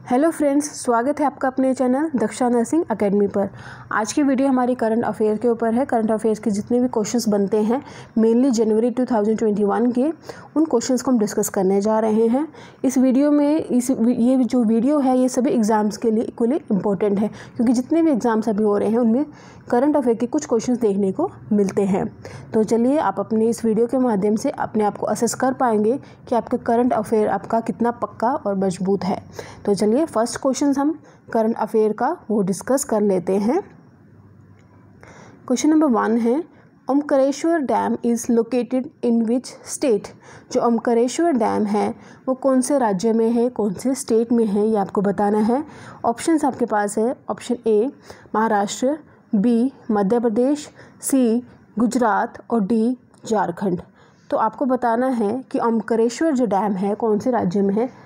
Hello friends, स्वागत है आपका अपने चैनल दक्षा नर्सिंग एकेडमी पर। आज की वीडियो हमारी करंट अफेयर के ऊपर है। करंट अफेयर्स के जितने भी क्वेश्चंस बनते हैं मेनली जनवरी 2021 के, उन क्वेश्चंस को हम डिस्कस करने जा रहे हैं इस वीडियो में। ये जो वीडियो है ये सभी एग्ज़ाम्स के लिए इक्वली इम्पोर्टेंट है, क्योंकि जितने भी एग्ज़ाम्स अभी हो रहे हैं उनमें करंट अफेयर के कुछ क्वेश्चंस देखने को मिलते हैं। तो चलिए आप अपने इस वीडियो के माध्यम से अपने आप को असेस कर पाएंगे कि आपका करंट अफेयर आपका कितना पक्का और मजबूत है। तो चलिए फर्स्ट क्वेश्चन हम करंट अफेयर का वो डिस्कस कर लेते हैं। क्वेश्चन नंबर 1 है, Omkareshwar dam is located in which state. जो ओमकारेश्वर डैम है वो कौन से राज्य में है, कौन से स्टेट में है, ये आपको बताना है। ऑप्शंस आपके पास है। Option A Maharashtra, B Madhya Pradesh, C Gujarat और डी झारखंड। तो आपको बताना है कि ओमकारेश्वर जो डैम है कौन से राज्य में है।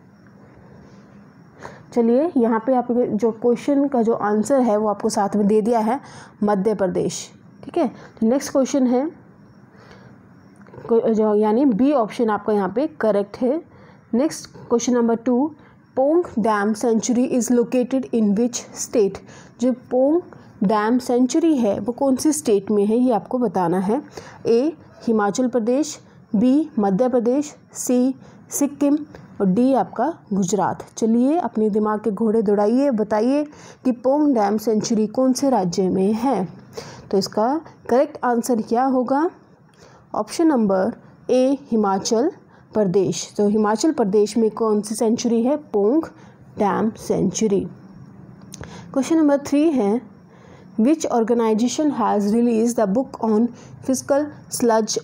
चलिए यहाँ पे आप जो क्वेश्चन का जो आंसर है वो आपको साथ में दे दिया है, मध्य प्रदेश। ठीक है, तो नेक्स्ट क्वेश्चन है जो यानी बी ऑप्शन आपका यहाँ पे करेक्ट है। Next question number 2, Pong dam sanctuary is located in which state. जो पोंग डैम सेंचुरी है वो कौन सी स्टेट में है, ये आपको बताना है। A Himachal Pradesh, B Madhya Pradesh, C Sikkim और डी आपका गुजरात। चलिए अपने दिमाग के घोड़े दौड़ाइए, बताइए कि पोंग डैम सेंचुरी कौन से राज्य में है। तो इसका करेक्ट आंसर क्या होगा? Option number A Himachal Pradesh. तो हिमाचल प्रदेश में कौन सी सेंचुरी है? Pong dam sanctuary. Question number 3 है, Which organization has released the book on fecal sludge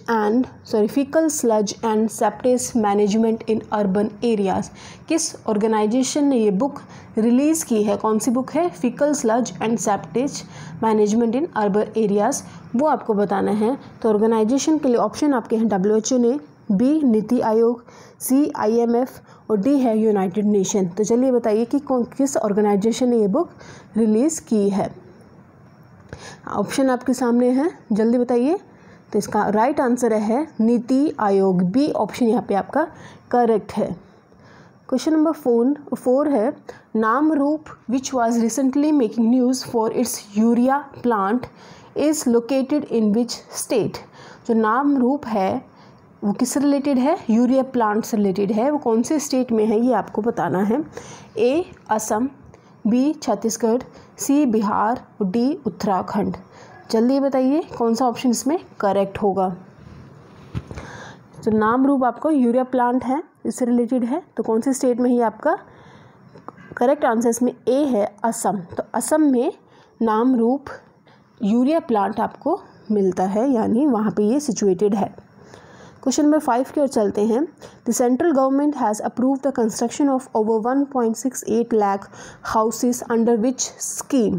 and septic management in urban areas? किस ऑर्गेनाइजेशन ने ये बुक रिलीज़ की है? कौन सी बुक है? fecal sludge and septic management in urban areas, वो आपको बताना है। तो ऑर्गेनाइजेशन के लिए ऑप्शन आपके हैं WHO ने, B NITI Aayog, C IMF और डी है यूनाइटेड नेशन। तो चलिए बताइए कि किस ऑर्गेनाइजेशन ने ये बुक रिलीज़ की है। ऑप्शन आपके सामने है, जल्दी बताइए। तो इसका राइट आंसर है नीति आयोग, बी ऑप्शन यहाँ पे आपका करेक्ट है। क्वेश्चन नंबर 4 है, Namrup which was recently making news for its urea plant is located in which state. जो नामरूप है वो किस रिलेटेड है? यूरिया प्लांट से रिलेटेड है। वो कौन से स्टेट में है ये आपको बताना है। A Assam, B Chhattisgarh, C Bihar और डी उत्तराखंड। जल्दी बताइए कौन सा ऑप्शन इसमें करेक्ट होगा। तो नामरूप आपको यूरिया प्लांट है, इससे रिलेटेड है, तो कौन से स्टेट में ही आपका करेक्ट आंसर इसमें ए है असम। तो असम में नामरूप यूरिया प्लांट आपको मिलता है, यानी वहाँ पे ये सिचुएटेड है। क्वेश्चन नंबर 5 की ओर चलते हैं। The central government has approved the construction of over 1.68 lakh houses under which scheme.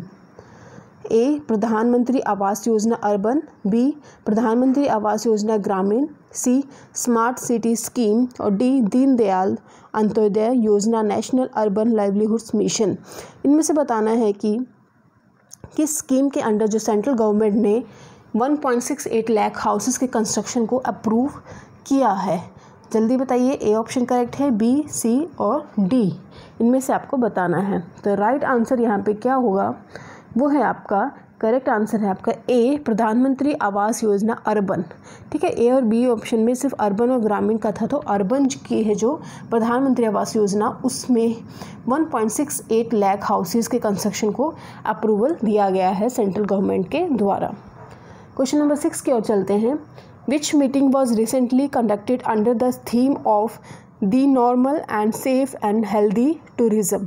A Pradhan Mantri Awas Yojana urban, B Pradhan Mantri Awas Yojana Gramin, C smart city scheme और D Deendayal Antyodaya Yojana national urban livelihoods mission. इनमें से बताना है कि किस स्कीम के अंडर जो सेंट्रल गवर्नमेंट ने 1.68 लाख हाउसेस के कंस्ट्रक्शन को अप्रूव किया है। जल्दी बताइए, ए ऑप्शन करेक्ट है, बी सी और डी इनमें से आपको बताना है। तो राइट आंसर यहाँ पे क्या होगा? वो है आपका करेक्ट आंसर है आपका ए प्रधानमंत्री आवास योजना अर्बन। ठीक है, ए और बी ऑप्शन में सिर्फ अर्बन और ग्रामीण का था, तो अर्बन की है जो प्रधानमंत्री आवास योजना, उसमें 1.68 लाख हाउसेस के कंस्ट्रक्शन को अप्रूवल दिया गया है सेंट्रल गवर्नमेंट के द्वारा। क्वेश्चन नंबर 6 की ओर चलते हैं। Which meeting was recently conducted under the theme of the normal and safe and healthy tourism.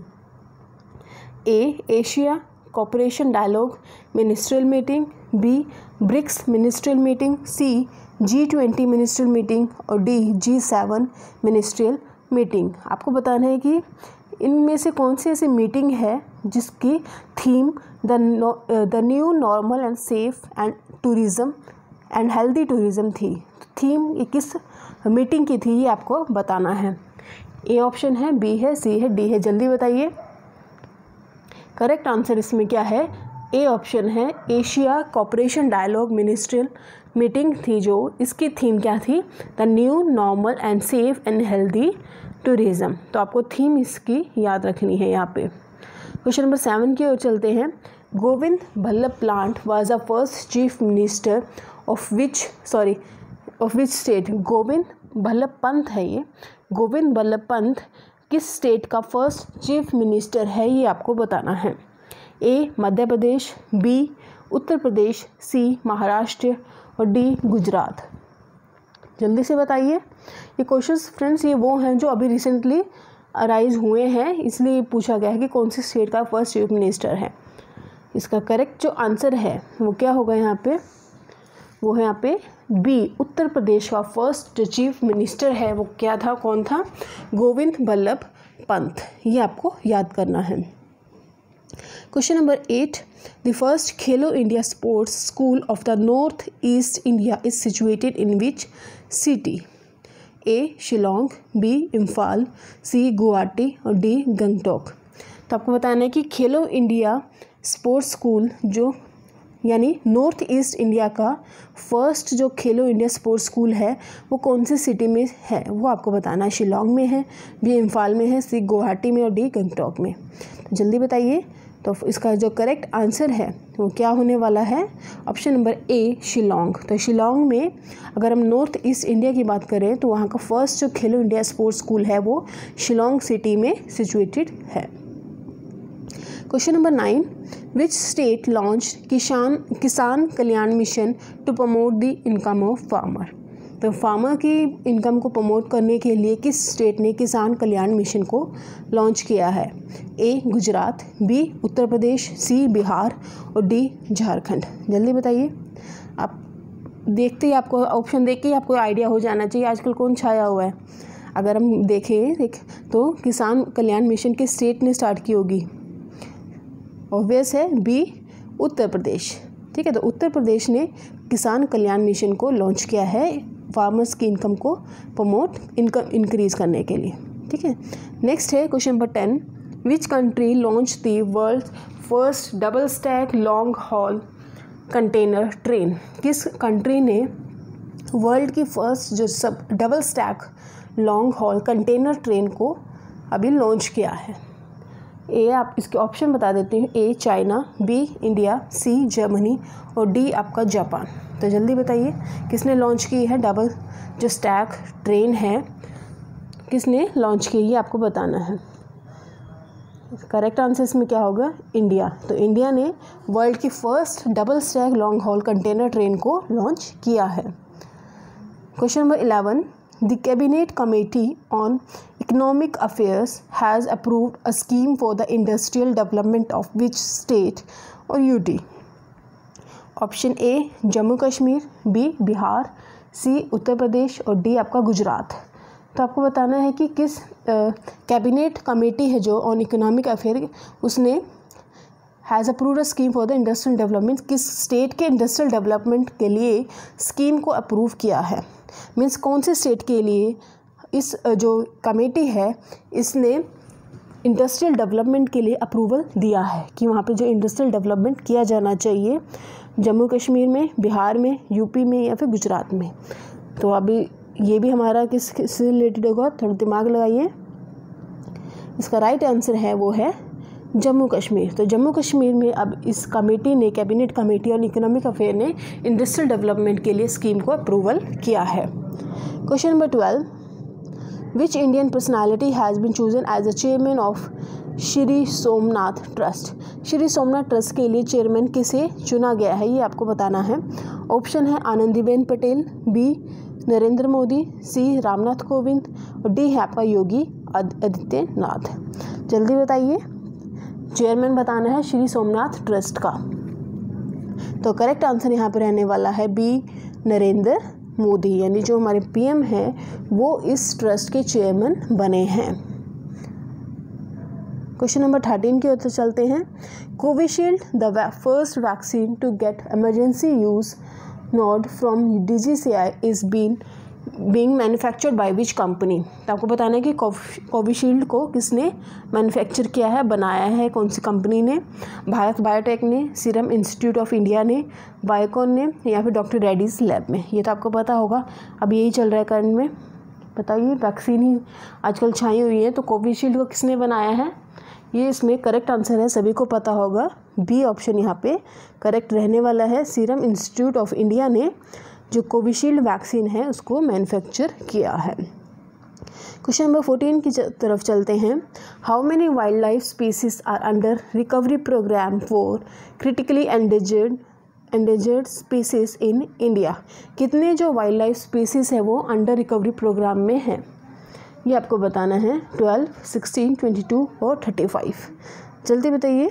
A Asia cooperation dialogue ministerial meeting, B BRICS ministerial meeting, C G20 ministerial meeting और D G7 ministerial meeting. आपको बताना है कि इनमें से कौन सी ऐसी meeting है जिसकी theme the new normal and safe and tourism and healthy tourism थी। थीम किस मीटिंग की थी ये आपको बताना है। ए ऑप्शन है, बी है, सी है, डी है। जल्दी बताइए। करेक्ट आंसर इसमें क्या है? ए ऑप्शन है, Asia cooperation dialogue ministerial meeting थी। जो इसकी थीम क्या थी? The new normal and safe and healthy tourism. तो आपको थीम इसकी याद रखनी है यहाँ पे। क्वेश्चन नंबर 7 की ओर चलते हैं। Govind Ballabh Pant was the first chief minister of which state. Govind Ballabh Pant है ये। गोविंद बल्लभ पंत किस स्टेट का फर्स्ट चीफ मिनिस्टर है, ये आपको बताना है। ए मध्य प्रदेश, बी उत्तर प्रदेश, सी महाराष्ट्र और डी गुजरात। जल्दी से बताइए। ये क्वेश्चंस फ्रेंड्स ये वो हैं जो अभी रिसेंटली अराइज हुए हैं, इसलिए पूछा गया है कि कौन सी स्टेट का फर्स्ट चीफ मिनिस्टर है। इसका करेक्ट जो आंसर है वो क्या होगा यहाँ पे, वो है यहाँ पे बी उत्तर प्रदेश का फर्स्ट जो चीफ मिनिस्टर है वो क्या था, कौन था, गोविंद बल्लभ पंत। ये आपको याद करना है। Question number 8, the first Khelo India sports school of the north east India is situated in which city. A Shillong, B Imphal, C Guwahati और डी गंगटोक। तो आपको बताना है कि खेलो इंडिया स्पोर्ट्स स्कूल जो यानी नॉर्थ ईस्ट इंडिया का फर्स्ट जो खेलो इंडिया स्पोर्ट्स स्कूल है वो कौन सी सिटी में है, वो आपको बताना है। शिलोंग में है, बी इम्फाल में है, सी गुवाहाटी में और डी गंगटोक में। तो जल्दी बताइए। तो इसका जो करेक्ट आंसर है वो क्या होने वाला है, ऑप्शन नंबर ए शिलोंग। तो शिलोंग में अगर हम नॉर्थ ईस्ट इंडिया की बात करें तो वहाँ का फर्स्ट जो खेलो इंडिया स्पोर्ट्स स्कूल है वो शिलोंग सिटी में सिचुएटेड है। Question number 9, which state launch Kisan Kalyan mission to promote the income of farmer. तो फार्मर की इनकम को प्रमोट करने के लिए किस स्टेट ने किसान कल्याण मिशन को लॉन्च किया है। A Gujarat, B Uttar Pradesh, C Bihar और डी झारखंड। जल्दी बताइए। आप देखते ही आपको ऑप्शन देख के ही आपको आइडिया हो जाना चाहिए आजकल कौन छाया हुआ है। अगर हम देखें तो किसान कल्याण मिशन किस स्टेट ने स्टार्ट की होगी, ऑब्वियस है बी उत्तर प्रदेश। ठीक है, तो उत्तर प्रदेश ने किसान कल्याण मिशन को लॉन्च किया है फार्मर्स की इनकम को प्रमोट इनकम इंक्रीज करने के लिए। ठीक है, नेक्स्ट है question number 10, which country launch the world first double stack long haul container train. किस कंट्री ने वर्ल्ड की फर्स्ट जो सब double stack long haul container train को अभी लॉन्च किया है। ए आप इसके ऑप्शन बता देती हूँ। A China, B India, C Germany और डी आपका जापान। तो जल्दी बताइए किसने लॉन्च की है डबल जो स्टैक ट्रेन है, किसने लॉन्च की, ये आपको बताना है। करेक्ट आंसर इसमें क्या होगा, इंडिया। तो इंडिया ने वर्ल्ड की first double stack long haul container train को लॉन्च किया है। Question number 11, The Cabinet Committee on Economic Affairs has approved a scheme for the industrial development of which state or UT? Option A Jammu Kashmir, B Bihar, C Uttar Pradesh और D आपका गुजरात। तो आपको बताना है कि किस कैबिनेट कमेटी है जो ऑन इकोनॉमिक अफेयर उसने has approved a scheme for the industrial development, किस स्टेट के इंडस्ट्रियल डेवलपमेंट के लिए स्कीम को अप्रूव किया है। मीन्स कौन से स्टेट के लिए इस जो कमेटी है इसने इंडस्ट्रियल डेवलपमेंट के लिए अप्रूवल दिया है कि वहाँ पे जो इंडस्ट्रियल डेवलपमेंट किया जाना चाहिए जम्मू कश्मीर में, बिहार में, यूपी में या फिर गुजरात में। तो अभी ये भी हमारा किससे रिलेटेड होगा, थोड़ा दिमाग लगाइए। इसका राइट आंसर है वो है जम्मू कश्मीर। तो जम्मू कश्मीर में अब इस कमेटी ने, कैबिनेट कमेटी और इकोनॉमिक अफेयर ने इंडस्ट्रियल डेवलपमेंट के लिए स्कीम को अप्रूवल किया है। Question number 12, which Indian personality has been chosen as the chairman of Shri Somnath trust. Shri Somnath trust के लिए चेयरमैन किसे चुना गया है, ये आपको बताना है। ऑप्शन है आनंदीबेन पटेल, बी नरेंद्र मोदी, सी रामनाथ कोविंद और डी है आपका योगी आदित्यनाथ। जल्दी बताइए। चेयरमैन बताना है श्री सोमनाथ ट्रस्ट का। तो करेक्ट आंसर यहाँ पे रहने वाला है बी नरेंद्र मोदी, यानी जो हमारे पीएम हैं वो इस ट्रस्ट के चेयरमैन बने हैं। क्वेश्चन नंबर 13 की ओर चलते हैं। Covishield the first vaccine to get emergency use nod from DGCI is being manufactured by which company. तो आपको बताना है कि कोविशील्ड को किसने मैन्युफैक्चर किया है, बनाया है, कौन सी कंपनी ने। भारत बायोटेक ने, सीरम इंस्टीट्यूट ऑफ इंडिया ने, बायोकॉन ने या फिर डॉक्टर रेड्डीज लैब में। ये तो आपको पता होगा, अब यही चल रहा है करंट में। बताइए, वैक्सीन ही आजकल छाई हुई है, तो कोविशील्ड को किसने बनाया है? ये इसमें करेक्ट आंसर है, सभी को पता होगा, बी ऑप्शन यहाँ पे करेक्ट रहने वाला है। सीरम इंस्टीट्यूट ऑफ इंडिया ने जो कोविशील्ड वैक्सीन है उसको मैन्युफैक्चर किया है। क्वेश्चन नंबर 14 की तरफ चलते हैं। How many wild life species are under recovery program for critically endangered species in India? कितने जो वाइल्ड लाइफ स्पीसीज है वो अंडर रिकवरी प्रोग्राम में हैं, ये आपको बताना है। 12, 16, 22 और 35। जल्दी बताइए,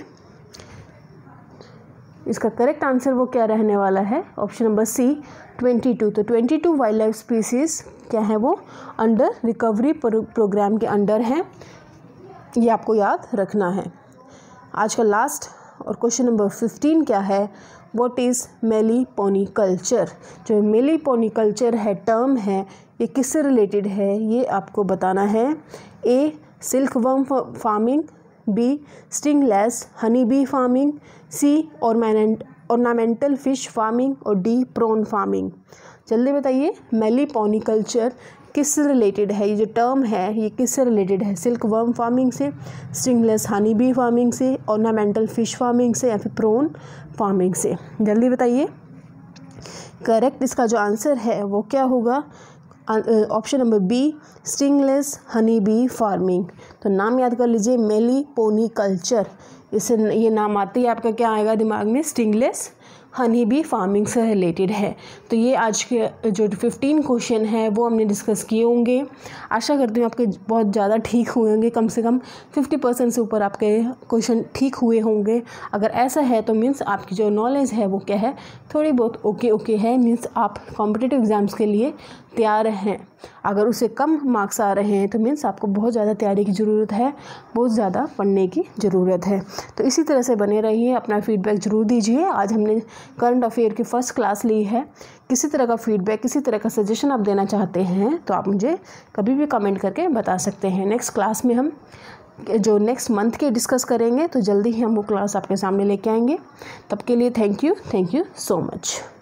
इसका करेक्ट आंसर वो क्या रहने वाला है? Option number C 22। तो 22 वाइल्ड लाइफ स्पीसीज क्या है, वो अंडर रिकवरी प्रोग्राम के अंडर हैं, ये आपको याद रखना है। आज का लास्ट और क्वेश्चन नंबर 15 क्या है? What is meliponiculture? जो मेलीपोनिकल्चर है, टर्म है, ये किससे रिलेटेड है, ये आपको बताना है। A silk worm farming, B stingless honey bee farming, C ornamental fish farming और डी प्रॉन फार्मिंग। जल्दी बताइए, मेलीपोनिकल्चर किससे रिलेटेड है? ये जो टर्म है ये किससे रिलेटेड है? सिल्क वर्म फार्मिंग से, स्टिंगलेस हनी बी फार्मिंग से, ऑर्नामेंटल फिश फार्मिंग से या फिर प्रॉन फार्मिंग से? जल्दी बताइए, करेक्ट इसका जो आंसर है वो क्या होगा? Option number B stingless honey bee farming. तो नाम याद कर लीजिए, मेलीपोनिकल्चर, इससे ये नाम आते ही आपका क्या आएगा दिमाग में? स्टिंगलेस हनी बी फार्मिंग से रिलेटेड है। तो ये आज के जो 15 क्वेश्चन है वो हमने डिस्कस किए होंगे। आशा करती हूँ आपके बहुत ज़्यादा ठीक हुए होंगे, कम से कम 50% से ऊपर आपके क्वेश्चन ठीक हुए होंगे। अगर ऐसा है तो मीन्स आपकी जो नॉलेज है वो क्या है, थोड़ी बहुत ओके है, मीन्स आप कॉम्पिटिटिव एग्ज़ाम्स के लिए तैयार हैं। अगर उससे कम मार्क्स आ रहे हैं तो मीन्स आपको बहुत ज़्यादा तैयारी की ज़रूरत है, बहुत ज़्यादा पढ़ने की ज़रूरत है। तो इसी तरह से बने रहिए, अपना फीडबैक ज़रूर दीजिए। आज हमने करंट अफेयर की फर्स्ट क्लास ली है। किसी तरह का फीडबैक, किसी तरह का सजेशन आप देना चाहते हैं तो आप मुझे कभी भी कमेंट करके बता सकते हैं। नेक्स्ट क्लास में हम जो नेक्स्ट मंथ के डिस्कस करेंगे, तो जल्दी ही हम वो क्लास आपके सामने लेके आएंगे। तब के लिए थैंक यू सो मच।